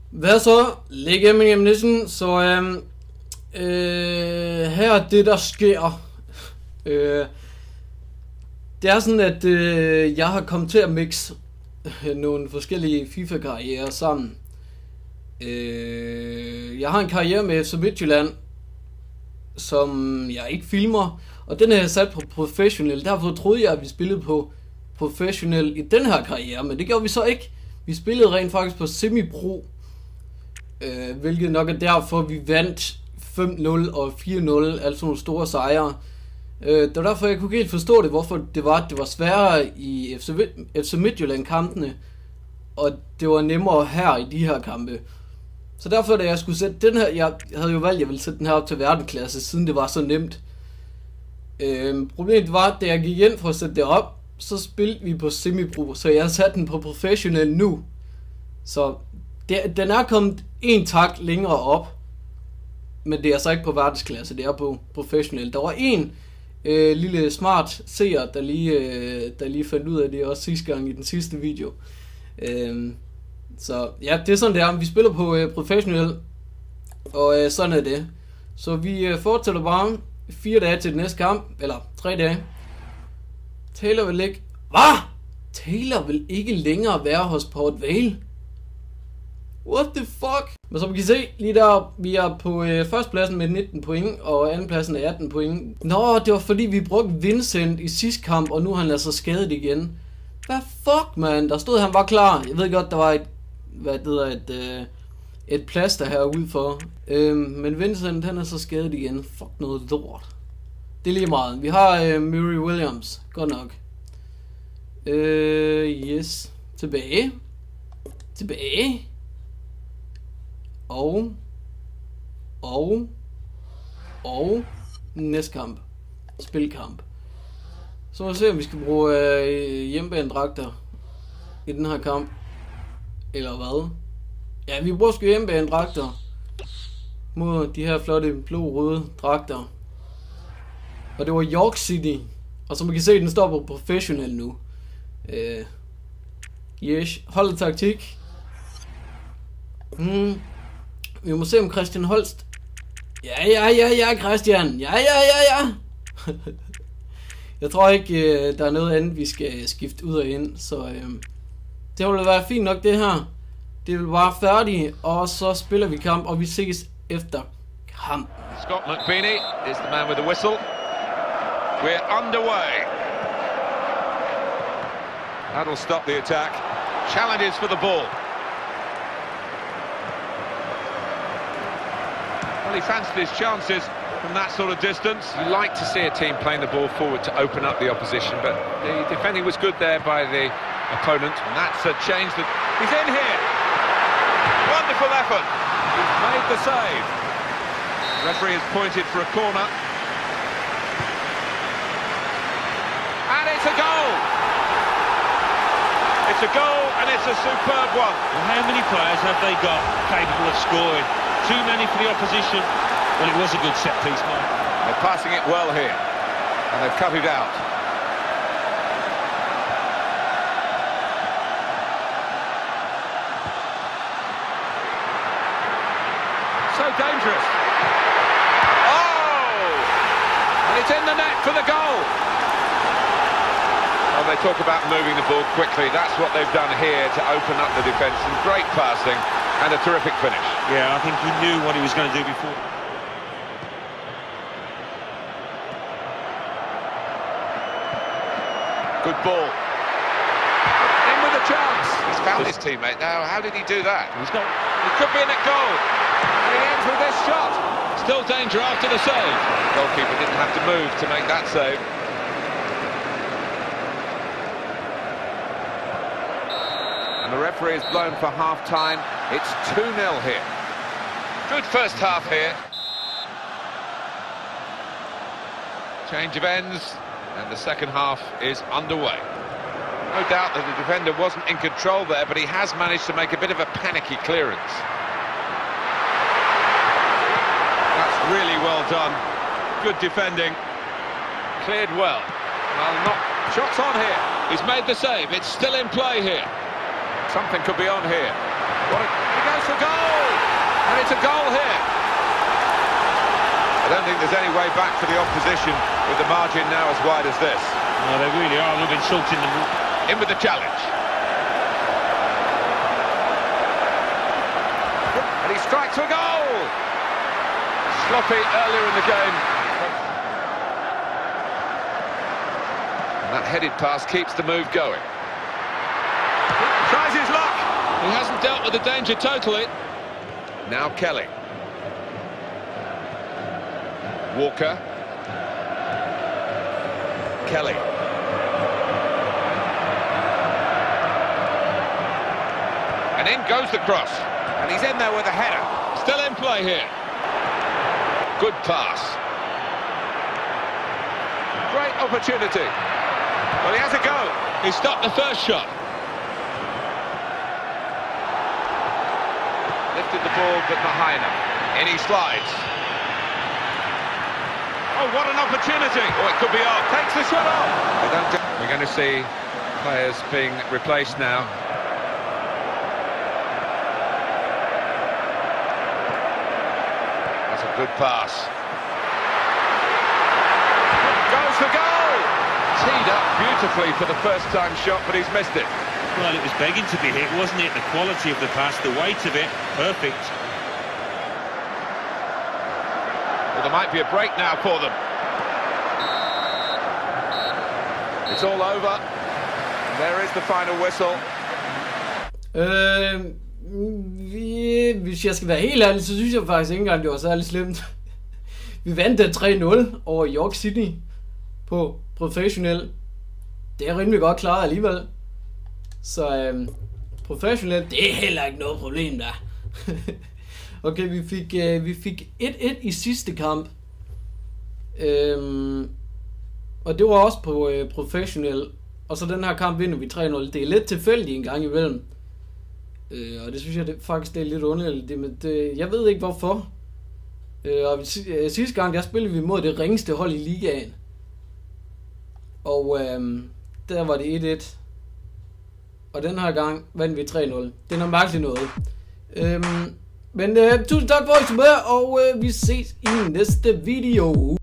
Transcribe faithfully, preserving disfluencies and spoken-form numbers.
Hvad så? Læg min ammunition. Så øhm, øh, her er det der sker. øh, Det er sådan at øh, jeg har kommet til at mixe nogle forskellige FIFA-karrierer sammen. øh, Jeg har en karriere med F C Midtjylland, som jeg ikke filmer, og den er jeg sat på professionel. Derfor troede jeg at vi spillede på professionel i den her karriere, men det gjorde vi så ikke. Vi spillede rent faktisk på semi-pro, øh, hvilket nok er derfor vi vandt fem nul og fire nul, altså nogle store sejre. øh, Det var derfor jeg kunne ikke helt forstå det, hvorfor det var det var sværere i F C Midtjylland kampene, og det var nemmere her i de her kampe. Så derfor da jeg skulle sætte den her, jeg havde jo valgt at jeg ville sætte den her op til verdensklasse, siden det var så nemt. øh, Problemet var, da jeg gik ind for at sætte det op, så spillede vi på semi-pro, så jeg har sat den på professionel nu. Så det, den er kommet en tak længere op, men det er altså ikke på verdensklasse, det er på professionel. Der var en øh, lille smart seer, der lige, øh, der lige fandt ud af det også sidste gang i den sidste video. øh, Så ja, det er sådan det er. Vi spiller på øh, professionel, og øh, sådan er det. Så vi øh, fortsætter bare fire dage til den næste kamp, eller tre dage. Taylor vil ikke... Hvad? Taylor vil ikke længere være hos Port Vale? What the fuck? Men som I kan se, lige der, vi er på øh, førstepladsen med nitten point, og andenpladsen er atten point. Nå, det var fordi vi brugte Vincent i sidste kamp, og nu har han ladet sig skadet igen. Hvad fuck, man? Der stod, han var klar. Jeg ved godt, der var et... Hvad det hedder, et... Øh, et plaster herude for. Øhm, men Vincent, han er så skadet igen. Fuck noget lort. Det er lige meget. Vi har øh, Murray Williams. Godt nok. Øh, yes. Tilbage. Tilbage. Og. Og. Og. Næste kamp. Spilkamp. Så må vi se, om vi skal bruge øh, hjemmebanedragter i den her kamp. Eller hvad? Ja, vi bruger sgu hjemmebanedragter mod de her flotte blå-røde dragter. Og det var York City. Og som man kan se, den står på professionel nu. Øh, yes, hold taktik. Hmm. Vi må se om Christian Holst. Ja, ja, ja, ja, Christian. Ja, ja, ja, ja. Jeg tror ikke, der er noget andet, vi skal skifte ud og ind. Så øh, det vil være fint nok, det her. Det vil bare færdigt, og så spiller vi kamp, og vi ses efter kamp. Scott McBeanie is the man with the whistle. We're underway. That'll stop the attack. Challenges for the ball. Well, he fancied his chances from that sort of distance. You like to see a team playing the ball forward to open up the opposition, but the defending was good there by the opponent. And that's a change that... He's in here! Wonderful effort! He's made the save. The referee has pointed for a corner. And it's a goal! It's a goal, and it's a superb one. Well, how many players have they got capable of scoring? Too many for the opposition. Well, it was a good set piece, man. They're passing it well here, and they've cut it out. So dangerous. Oh! And it's in the net for the goal. Well, they talk about moving the ball quickly. That's what they've done here to open up the defence. And great passing and a terrific finish. Yeah, I think he knew what he was going to do before. Good ball. In with a chance. He's found his teammate now. How did he do that? He's got... It could be in at goal. And he ends with this shot. Still danger after the save. The goalkeeper didn't have to move to make that save. And the referee is blown for half-time. It's two nil here. Good first half here. Change of ends. And the second half is underway. No doubt that the defender wasn't in control there, but he has managed to make a bit of a panicky clearance. That's really well done. Good defending. Cleared well. Well, not shots on here. He's made the save. It's still in play here. Something could be on here. What a... He goes for goal! a goal here. I don't think there's any way back for the opposition with the margin now as wide as this. No, they really are rubbing salt in the... In with the challenge. And he strikes for a goal! Sloppy earlier in the game. And that headed pass keeps the move going. Tries his luck. He hasn't dealt with the danger totally. Now Kelly. Walker. Kelly. And in goes the cross. And he's in there with a header. Still in play here. Good pass. Great opportunity. Well, he has a go. He stopped the first shot. Lifted the ball, but not high enough. In he slides. Oh, what an opportunity. Oh, it could be off. Takes the shot off. We're going to see players being replaced now. That's a good pass. Goes for goal. Teed up beautifully for the first time shot, but he's missed it. Well, it was begging to be hit, wasn't it? The quality of the pass, the weight of it, perfect. Well, there might be a break now for them. It's all over. There is the final whistle. Øh, vi, hvis jeg skal være helt ærlig, så synes jeg faktisk ikke engang, det var særlig slemt. Vi vandt der tre nul over York City på professionel. Det er rimelig godt klaret alligevel. Så øhm, professionelt, det er heller ikke noget problem der. Okay, vi fik øh, vi fik et et i sidste kamp. Øhm, og det var også på øh, professionel. Og så den her kamp vinder vi tre nul. Det er lidt tilfældigt en gang imellem. Øh, og det synes jeg det, faktisk det er lidt underligt. Det, det, jeg ved ikke hvorfor. Øh, og øh, sidste gang der spillede vi mod det ringeste hold i ligaen. Og øh, der var det et et. Og den her gang vandt vi tre nul. Det er noget mærkeligt noget. Øhm, men øh, tusind tak for at I så med, og øh, vi ses i næste video.